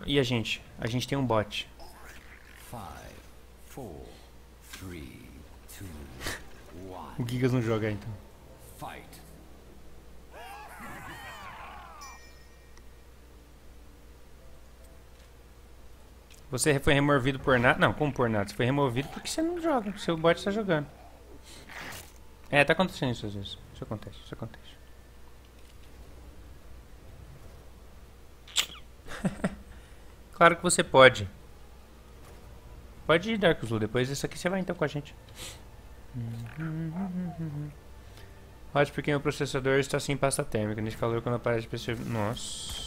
E a gente? A gente tem um bot. 5, 4, 3, 2, O 1. Gigas não joga então. Fight. Você foi removido por nada? Não, como por nada? Você foi removido porque você não joga. Seu bot está jogando. É, tá acontecendo isso às vezes. Isso acontece, isso acontece. Claro que você pode. Pode ir, Dark Zulu. Depois isso aqui você vai então com a gente. Pode porque meu processador está sem pasta térmica. Nesse calor quando aparece PC. Nossa.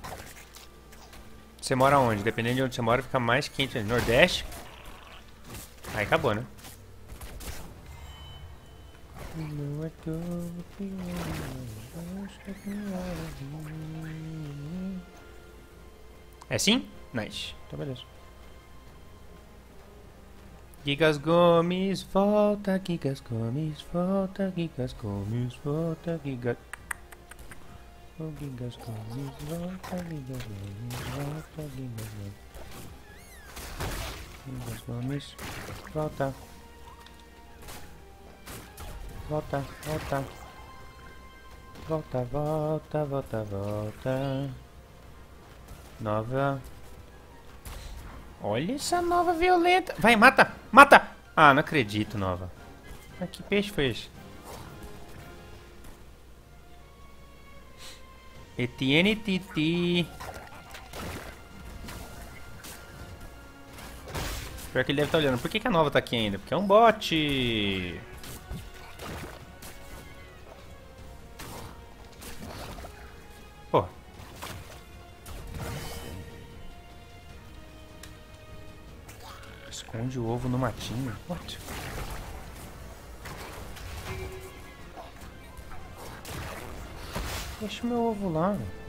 Você mora onde? Dependendo de onde você mora, fica mais quente. Nordeste? Aí acabou, né? É sim? Nice. Então beleza. Gigas Gomes, volta, Gigas Gomes, volta, Gigas Gomes, volta, Gigas... Oh, Gigas Gomes, volta, Gigas Gomes, volta, Gigas Gomes. Gigas Gomes, volta. Volta, volta. Volta, volta, volta, volta. Nova. Olha essa nova violenta. Vai, mata, mata. Ah, não acredito, nova. Ah, que peixe foi esse? Etienne Titi. Pior que ele deve estar olhando. Por que a nova tá aqui ainda? Porque é um bot. Pô. Esconde o ovo no matinho. What? Deixa o meu ovo lá, velho.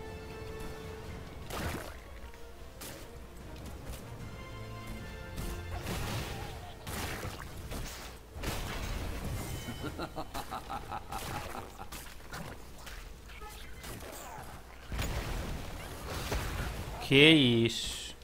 Que isso?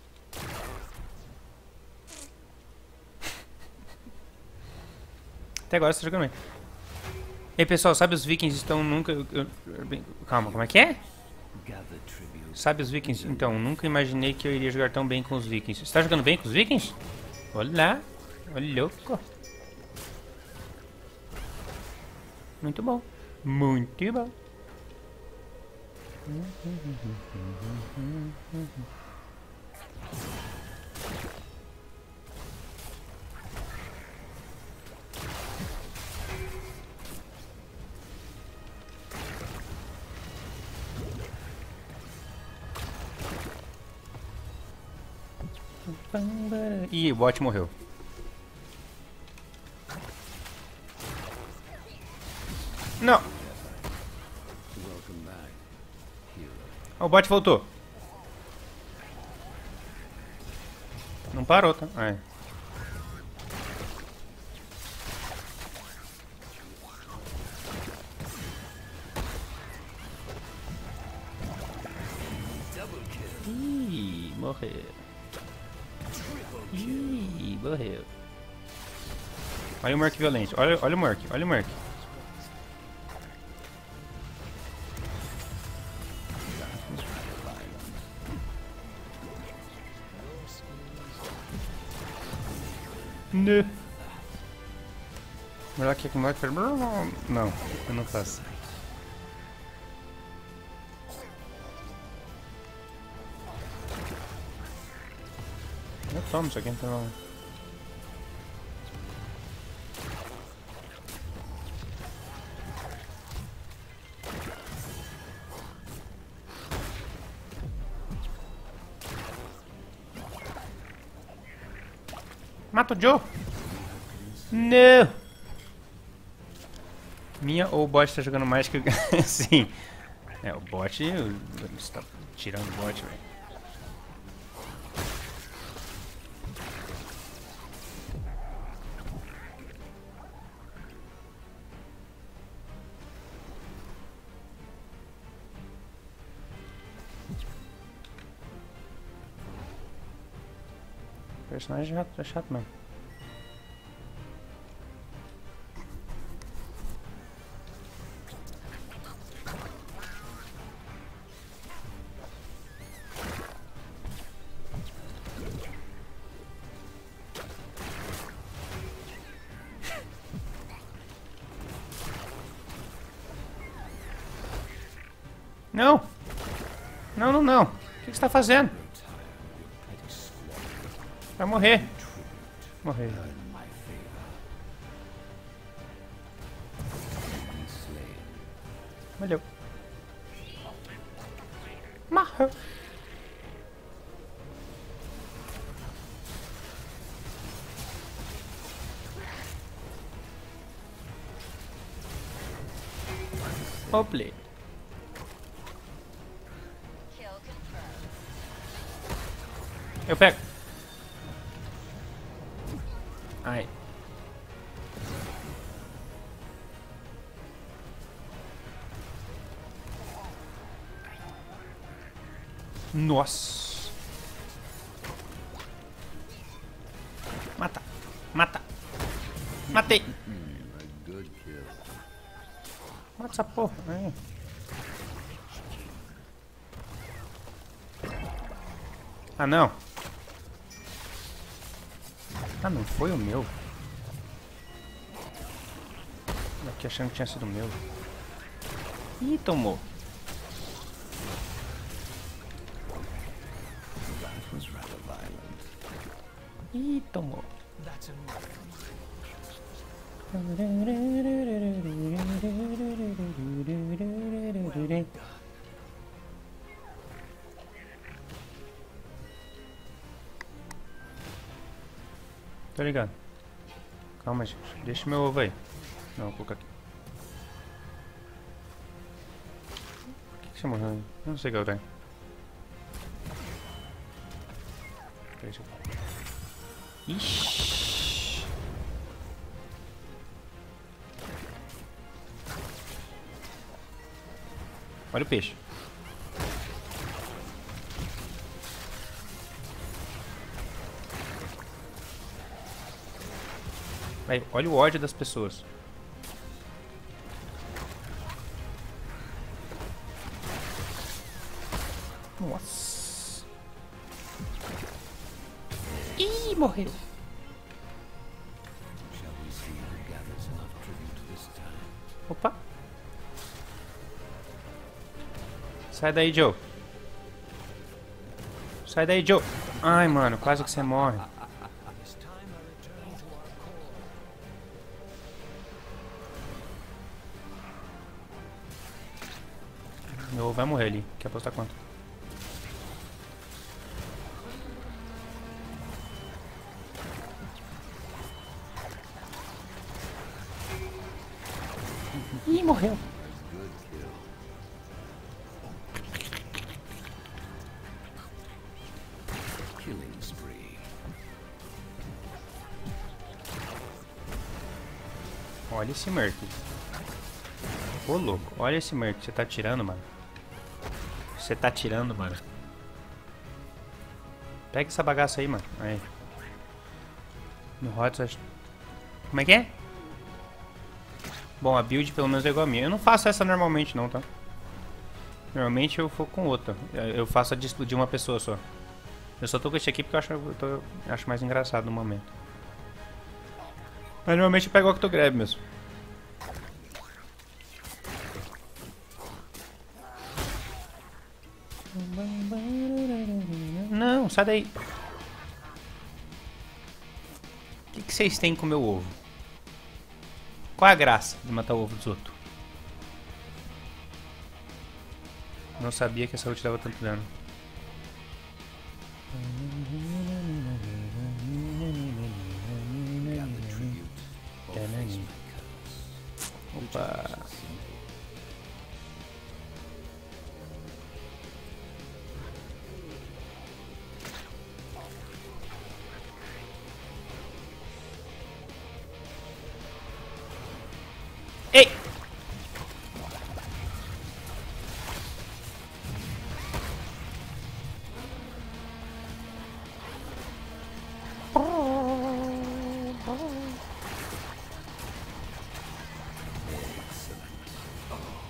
Até agora você tá jogando bem. Ei pessoal, sabe os vikings estão nunca... Calma, como é que é? Gather tribute. Sabe os vikings? Então, nunca imaginei que eu iria jogar tão bem com os vikings. Você tá jogando bem com os vikings? Olha lá. Olha louco. Muito bom. Muito bom. Ih, o bot morreu. Não. Welcome back, hero. O bot voltou. Não parou, tá? É. Ih, morreu. Ih, morreu. Olha o Merc violento. Olha o Merc, olha o Merc. Não. Melhor que o Merc faz... Não, eu não faço. Eu tomo isso aqui, então... Mata o Joe! Não! Minha ou o bot tá jogando mais que o... Sim. É, o bot... Você tá tirando o bot, velho. Personagem é chato mesmo. Não! Não, não, não. O que você tá fazendo? Vai morrer. Morrer. Valeu. Morreu. Ople. Eu pego. Ai. Nossa. Mata. Mata. Matei. A good kill. Mata essa porra. Aí. Ah, não. Ah, não foi o meu. Aqui achando que tinha sido o meu. Ih, tomou. That was rather violent. Ih, tomou. Tô ligado. Calma, gente. Deixa meu ovo aí. Não, vou colocar aqui. Por que você morreu aí? Eu não sei o que eu tenho. Ixi. Olha o peixe. Aí, olha o ódio das pessoas. Nossa. Ih, morreu. Shall we see who gathers enough tribute this time? Opa. Sai daí, Joe. Sai daí, Joe. Ai, mano, quase que você morre. Meu ovo vai morrer ali. Quer apostar quanto? Ih, morreu. Good kill. Killing spree. Olha esse Merc. Ô, louco. Olha esse Merc. Você tá tirando, mano. Você tá tirando, mano. Pega essa bagaça aí, mano. Aí. No Hot, como é que é? Bom, a build pelo menos é igual a minha. Eu não faço essa normalmente não, tá? Normalmente eu vou com outra. Eu faço a de explodir uma pessoa só. Eu só tô com esse aqui porque eu acho mais engraçado no momento. Mas normalmente eu pego o Octograb mesmo. Não, sai daí. O que vocês têm com o meu ovo? Qual é a graça de matar o ovo dos outros? Não sabia que essa ult dava tanto dano. Opa. Ei!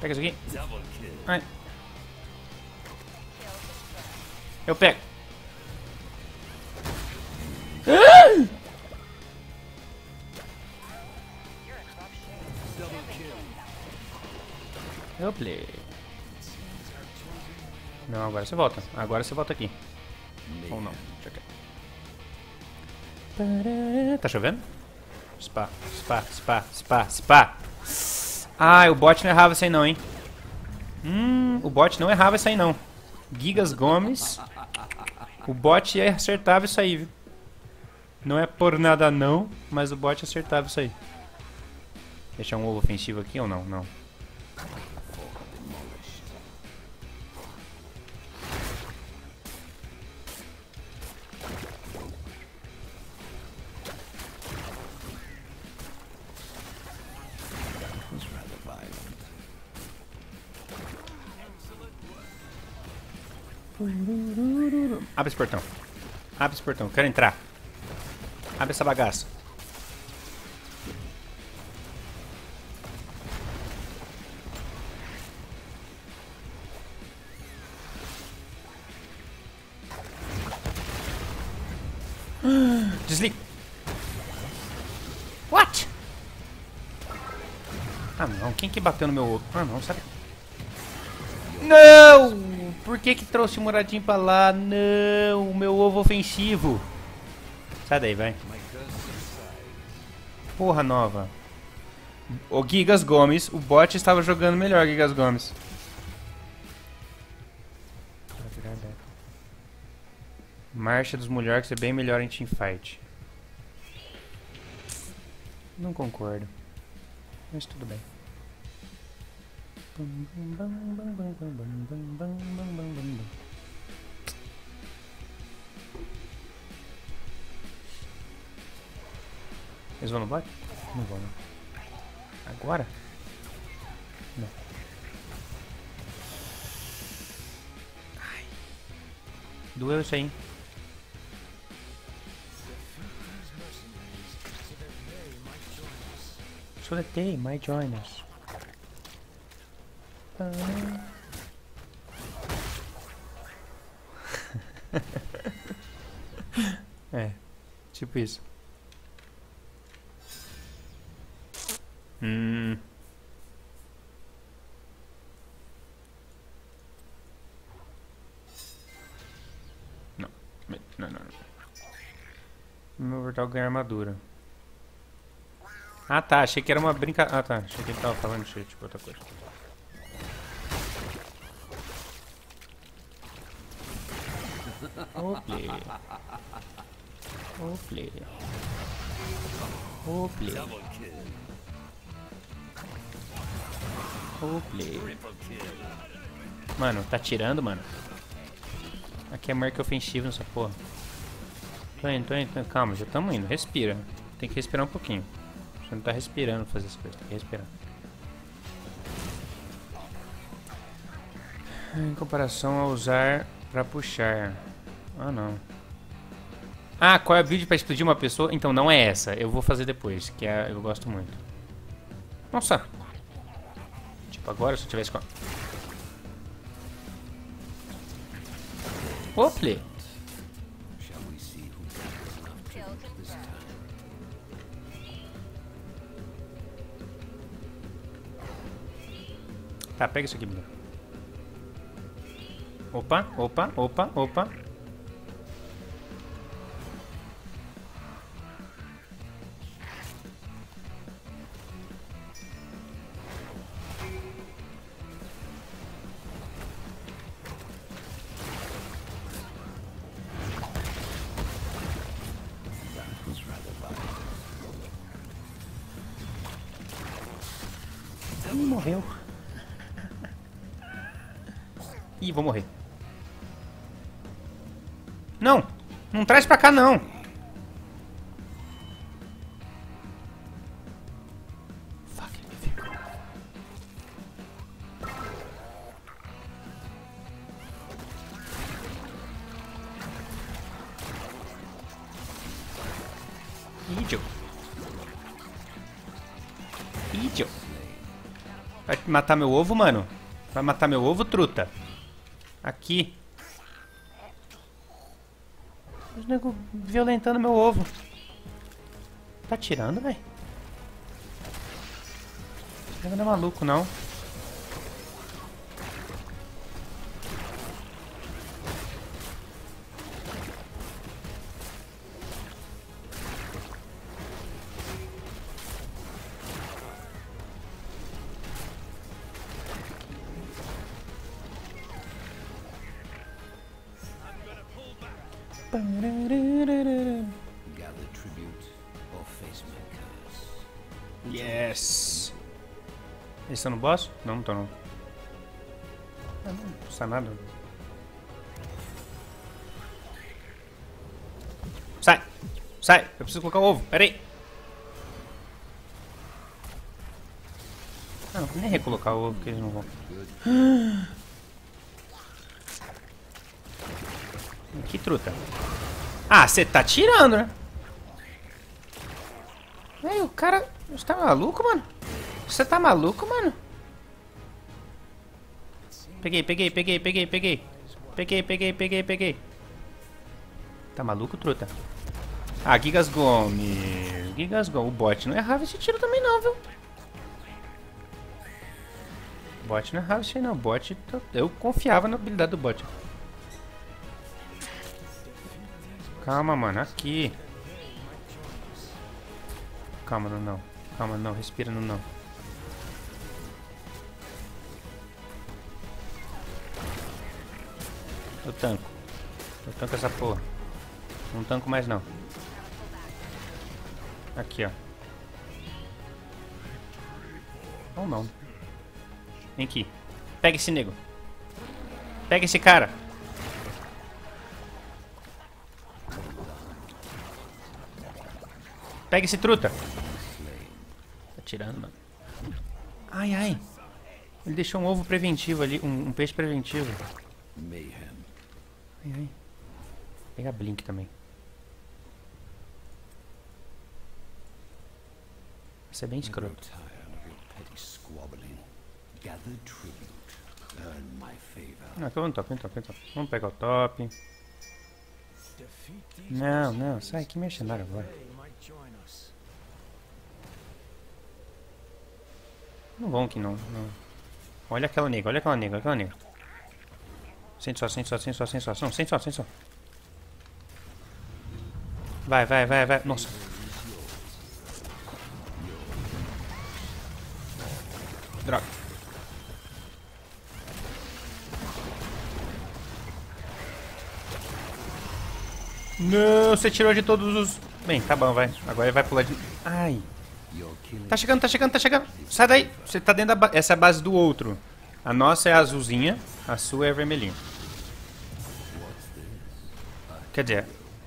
Pega isso aqui. Ai. Eu pego. Eu play. Não, agora você volta. Agora você volta aqui. Ou não. Deixa eu... Tá chovendo? Spa, spa, spa, spa, spa. Ah, o bot não errava isso aí não, hein? O bot não errava isso aí não. Gigas Gomes. O bot acertava isso aí, viu? Não é por nada não, mas o bot acertava isso aí. Deixar um ovo ofensivo aqui ou não? Não. Abre esse portão. Abre esse portão. Quero entrar. Abre essa bagaça. Desliga. What? Ah não, quem que bateu no meu ovo? Ah não, sabe? Não! Por que que trouxe o Muradinho pra lá? Não, o meu ovo ofensivo. Sai daí, vai. Porra nova. O Gigas Gomes, o bot estava jogando melhor, Gigas Gomes. Marcha dos Mulherks é bem melhor em teamfight. Não concordo. Mas tudo bem. Eles vão no bot? Não vão, não. Agora? Não. Ai. Doeu isso aí, hein? So that they might join us. É, tipo isso. Não, não. Meu portal ganha armadura. Ah tá, achei que era uma brincadeira. Ah tá, achei que ele tava falando de tipo outra coisa. O play. O play. O play. O play. Mano, tá tirando, mano? Aqui é marca ofensiva nessa porra. Tô indo. Calma, já tamo indo. Respira. Tem que respirar um pouquinho. Você não tá respirando pra fazer as coisas. Tem que respirar. Em comparação a usar pra puxar. Ah, não. Ah, qual é o vídeo pra explodir uma pessoa? Então, não é essa. Eu vou fazer depois, que é, eu gosto muito. Nossa. Tipo, agora se eu tivesse... Ople. Tá, pega isso aqui, menino. Opa. Ih, morreu. Ih, vou morrer. Não! Não traz pra cá, não! Fuck it. Idiot. Vai matar meu ovo, mano? Vai matar meu ovo, truta? Aqui. Os nego violentando meu ovo. Tá tirando, velho? Esse nego não é maluco, não. Gather tribute or face my curse. Yes! Eles estão no boss? Não, não estão não. Ah, não custa nada. Sai! Sai! Eu preciso colocar o ovo. Pera aí! Ah, não vou nem recolocar o ovo porque eles não vão. Que truta. Ah, você tá tirando, né? Ei, o cara... Você tá maluco, mano? Você tá maluco, mano? Peguei. Peguei. Tá maluco, truta? Ah, Gigas Gomes. Gigas Gomes. O bot não errava esse tiro também não, viu? O bot não errava esse aí não. O bot... Eu confiava na habilidade do bot. Calma, mano. Aqui. Calma, não. Calma, não. Respira no não. Eu tanco. Eu tanco essa porra. Não tanco mais, não. Aqui, ó. Ou não. Vem aqui. Pega esse nego. Pega esse cara. Pega esse truta. Tá tirando, mano. Ai, ai. Ele deixou um ovo preventivo ali. Um peixe preventivo. Mayhem. Ai, ai. Pega Blink também. Isso é bem escroto. Não, aqui eu vou no top, Vamos pegar o top. Não, sai aqui mercenário agora. Não vão aqui não. Olha aquela nega. Sente só. Não, sente só. Vai. Nossa. Droga. Não, você tirou de todos os... Bem, tá bom, vai. Agora ele vai pular de... Ai. Tá chegando. Sai daí. Você tá dentro da base. Essa é a base do outro. A nossa é a azulzinha. A sua é a vermelhinha. Quer dizer...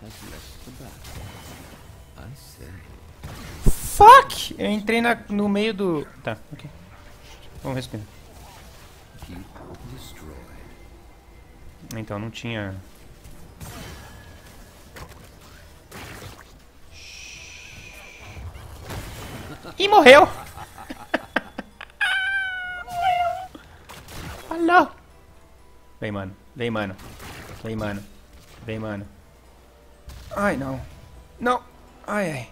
Fuck! Eu entrei no meio do... Tá, ok. Vamos respirar. Então, não tinha... Ih, morreu! Alô! Vem, mano. Ai, não. Não! Ai.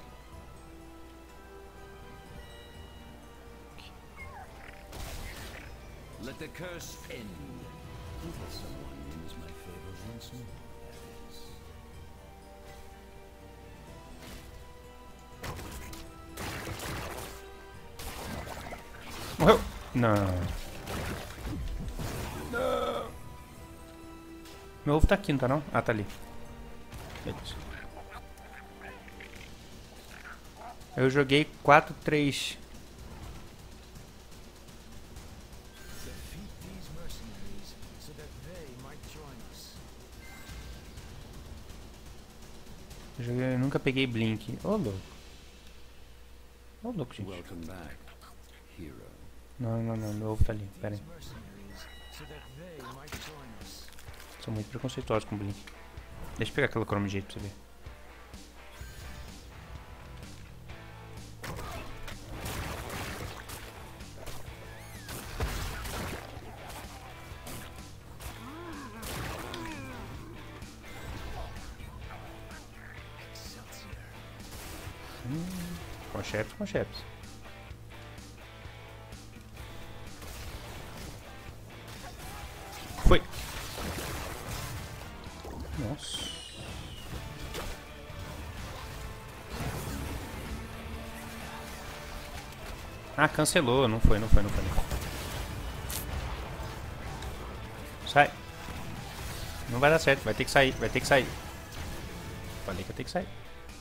Let the curse end. Until someone wins my favor once more. Morreu! Não. Meu ovo tá aqui, não tá não? Ah, tá ali. Beleza. Eu joguei 4-3. Eu nunca peguei Blink. Ô, louco. Ô, louco, gente. Welcome back, hero. Não. Meu ovo tá ali. Pera aí. Sou muito preconceituoso com Blink. Deixa eu pegar aquela Chrome Jade pra você ver. Concheps, concheps. Foi. Nossa. Ah, cancelou. Não foi. Sai. Não vai dar certo. Vai ter que sair. Falei que eu tenho que sair.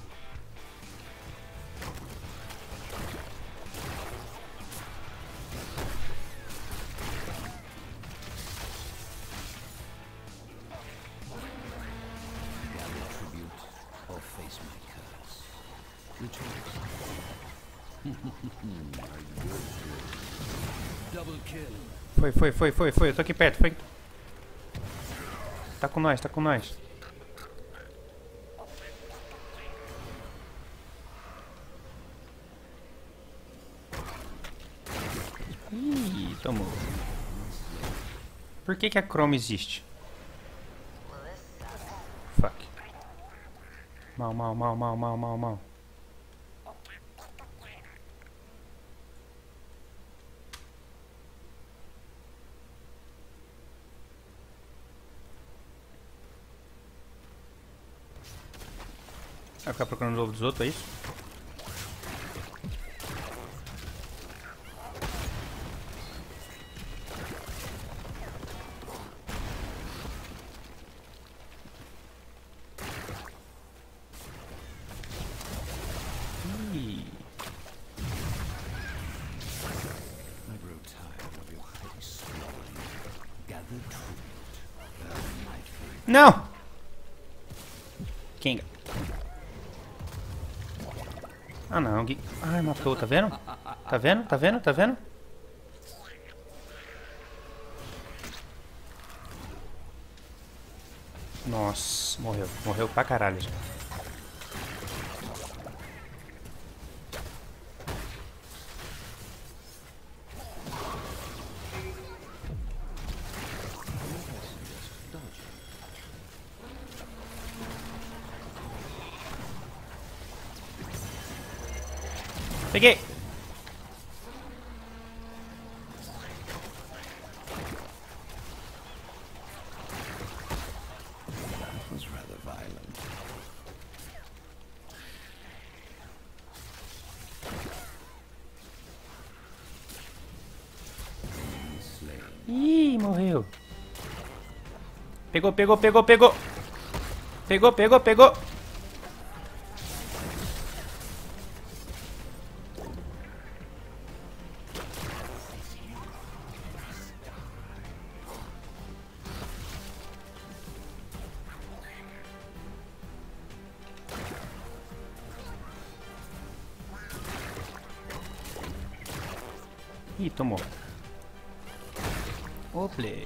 Double kill. Foi. Eu tô aqui perto. Foi. Tá com nós. Ih, tomou. Por que a Chrome existe? Fuck. Mal. Vai ficar procurando os ovos dos outros, é isso? Ih. I grow tired of your heavy swallowing. Gather tribute. My favorite. Não! Kinga. Ah não, ai, matou, tá vendo? Tá vendo? Nossa, morreu pra caralho já. Peguei! That was rather violent. Ih, morreu. Pegou. Ih, tomou. O play.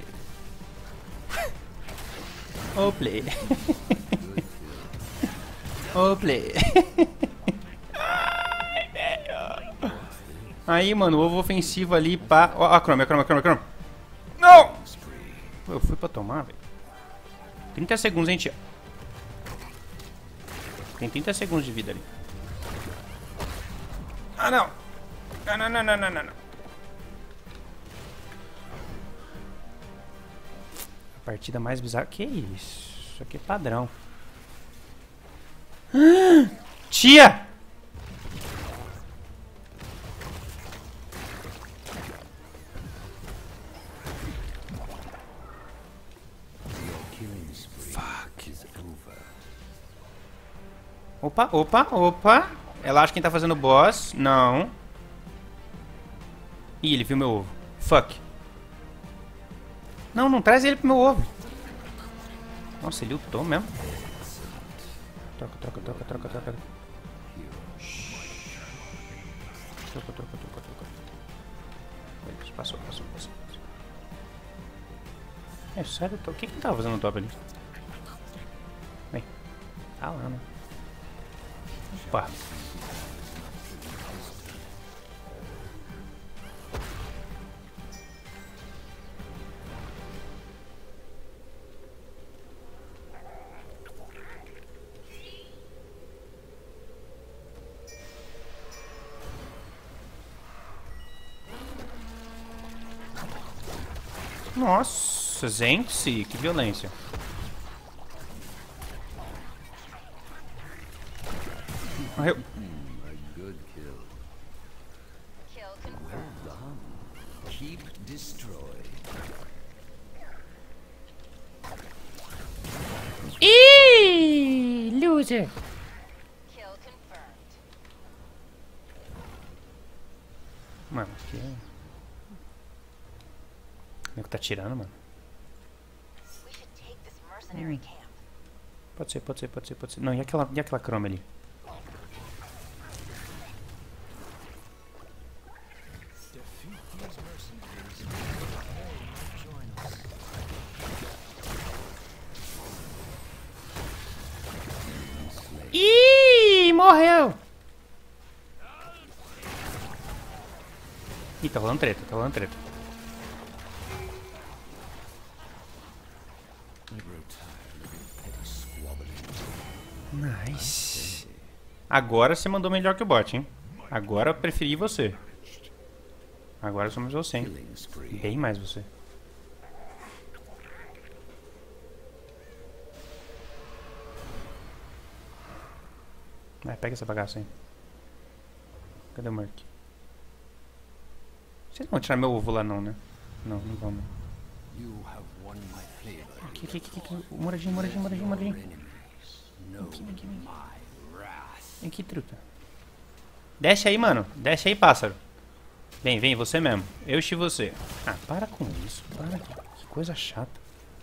Ai, velho. Aí, mano, ovo ofensivo ali, pá. Ó, a Chrome. Não! Eu fui pra tomar, velho. 30 segundos, hein, tia. Tem 30 segundos de vida ali. Ah, não. Não. Partida mais bizarra. Que isso? Isso aqui é padrão. Tia! Fuck is over. Opa. Ela acha quem tá fazendo boss. Não. Ih, ele viu meu ovo. Fuck. Não traz ele pro meu ovo. Nossa, ele ultou mesmo. Troca. Troca. Passou. É sério, o que ele tava fazendo no top ali? Vem. Tá lá, né? Opa. Nossa, gente, que violência. Morreu. A good kill. Kill confirmed. Well done. Keep destroyed. Ih, loser. Kill confirmed. Mano, que... O nego tá tirando, mano. We should take this mercenary camp. Pode ser, pode ser, pode ser, pode ser. Não, e aquela Chrome ali? Ih, morreu! Ih, tá rolando treta, tá rolando treta. I grow tired of your petty squabbling. Nice. Agora você mandou melhor que o bot, hein? Agora eu preferi você. Agora somos você, hein? Killing spree. Bem mais você. Vai, pega essa bagaça aí. Cadê o Merc? Vocês não vão tirar meu ovo lá não, né? Não, não vão não. You have won my favor. Aqui. Moradinho. Enemies know my wrath. Vem aqui, truta. Desce aí, mano. Desce aí, pássaro. Vem, você mesmo. Eu e você. Ah, para com isso. Para. Que coisa chata.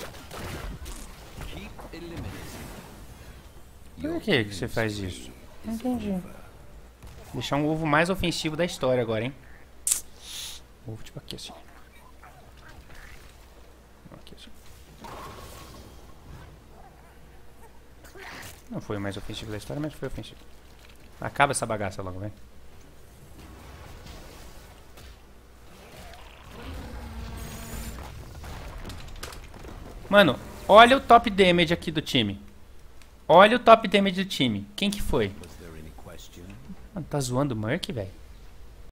Keep eliminating. Por que você faz isso? Não entendi. Deixar um ovo mais ofensivo da história agora, hein? Ovo tipo aqui, assim. Aqui, assim. Não foi o mais ofensivo da história, mas foi ofensivo. Acaba essa bagaça logo, vai. Mano, olha o top damage aqui do time. Olha o top damage do time. Quem que foi? Was there any question? Mano, tá zoando o Merc, velho?